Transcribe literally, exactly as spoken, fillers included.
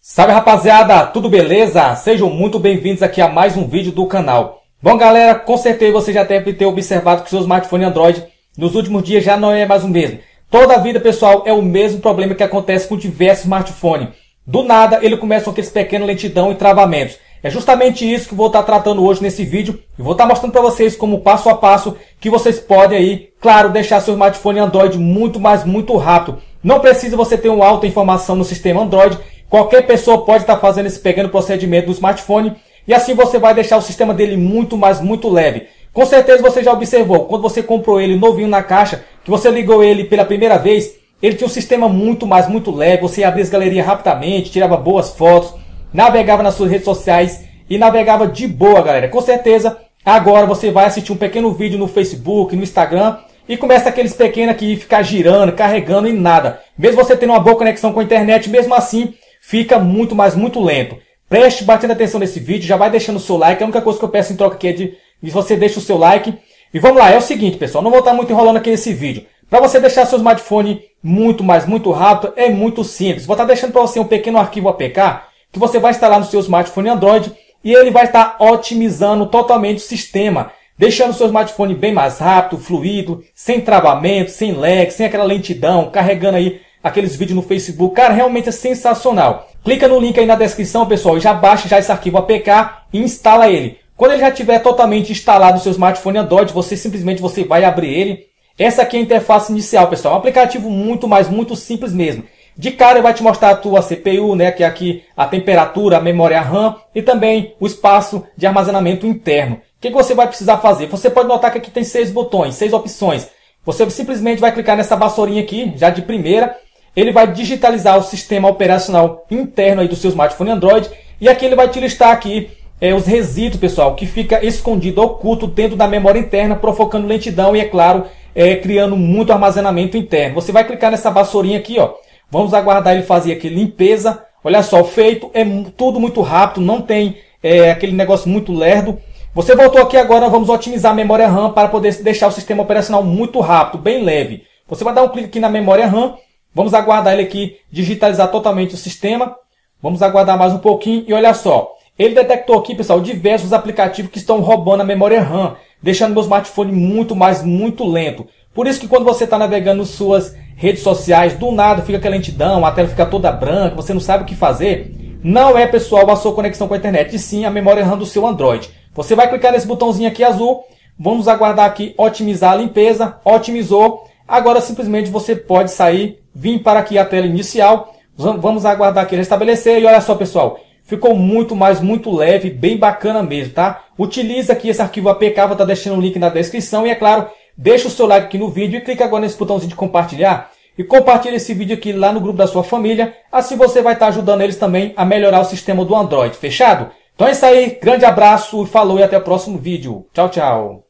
Salve rapaziada, tudo beleza? Sejam muito bem-vindos aqui a mais um vídeo do canal. Bom galera, com certeza você já deve ter observado que seu smartphone Android nos últimos dias já não é mais o mesmo. Toda a vida, pessoal, é o mesmo problema que acontece com diversos smartphones. Do nada, ele começa com aqueles pequenos lentidão e travamentos. É justamente isso que eu vou estar tratando hoje nesse vídeo. E vou estar mostrando para vocês como passo a passo que vocês podem aí, claro, deixar seu smartphone Android muito, mais muito rápido. Não precisa você ter uma alta informação no sistema Android. Qualquer pessoa pode estar fazendo esse pequeno procedimento do smartphone e assim você vai deixar o sistema dele muito, mais muito leve. Com certeza você já observou, quando você comprou ele novinho na caixa, que você ligou ele pela primeira vez, ele tinha um sistema muito, mais muito leve, você abria as galerias rapidamente, tirava boas fotos, navegava nas suas redes sociais e navegava de boa, galera. Com certeza, agora você vai assistir um pequeno vídeo no Facebook, no Instagram e começa aqueles pequenos aqui ficar girando, carregando e nada. Mesmo você tendo uma boa conexão com a internet, mesmo assim, fica muito, mais muito lento. Preste bastante atenção nesse vídeo, já vai deixando o seu like. A única coisa que eu peço em troca aqui é de, de você deixa o seu like. E vamos lá, é o seguinte, pessoal, não vou estar muito enrolando aqui nesse vídeo. Para você deixar seu smartphone muito, mais muito rápido, é muito simples. Vou estar deixando para você um pequeno arquivo A P K que você vai instalar no seu smartphone Android e ele vai estar otimizando totalmente o sistema, deixando o seu smartphone bem mais rápido, fluido, sem travamento, sem lag, sem aquela lentidão, carregando aí aqueles vídeos no Facebook. Cara, realmente é sensacional. Clica no link aí na descrição, pessoal, e já baixa já esse arquivo A P K e instala ele. Quando ele já estiver totalmente instalado no seu smartphone Android, você simplesmente você vai abrir ele. Essa aqui é a interface inicial, pessoal. É um aplicativo muito, mas muito simples mesmo. De cara ele vai te mostrar a tua C P U, né, que é aqui a temperatura, a memória RAM e também o espaço de armazenamento interno. O que, que você vai precisar fazer? Você pode notar que aqui tem seis botões, seis opções. Você simplesmente vai clicar nessa vassourinha aqui, já de primeira. Ele vai digitalizar o sistema operacional interno aí do seu smartphone Android. E aqui ele vai te listar aqui é, os resíduos, pessoal, que fica escondido, oculto dentro da memória interna, provocando lentidão e, é claro, é, criando muito armazenamento interno. Você vai clicar nessa vassourinha aqui, ó. Vamos aguardar ele fazer aqui limpeza. Olha só, o feito é tudo muito rápido, não tem é, aquele negócio muito lerdo. Você voltou aqui agora, vamos otimizar a memória RAM para poder deixar o sistema operacional muito rápido, bem leve. Você vai dar um clique aqui na memória RAM. Vamos aguardar ele aqui digitalizar totalmente o sistema. Vamos aguardar mais um pouquinho e olha só. Ele detectou aqui, pessoal, diversos aplicativos que estão roubando a memória RAM, deixando meu smartphone muito, mais muito lento. Por isso que quando você está navegando nas suas redes sociais, do nada fica aquela lentidão, a tela fica toda branca, você não sabe o que fazer. Não é, pessoal, a sua conexão com a internet, e sim a memória RAM do seu Android. Você vai clicar nesse botãozinho aqui azul. Vamos aguardar aqui otimizar a limpeza. Otimizou. Agora simplesmente você pode sair, vir para aqui a tela inicial. Vamos aguardar aqui restabelecer e olha só, pessoal. Ficou muito, mais muito leve, bem bacana mesmo, tá? Utiliza aqui esse arquivo A P K, vou estar deixando o link na descrição. E é claro, deixa o seu like aqui no vídeo e clica agora nesse botãozinho de compartilhar. E compartilha esse vídeo aqui lá no grupo da sua família. Assim você vai estar ajudando eles também a melhorar o sistema do Android. Fechado? Então é isso aí, grande abraço, falou e até o próximo vídeo. Tchau, tchau.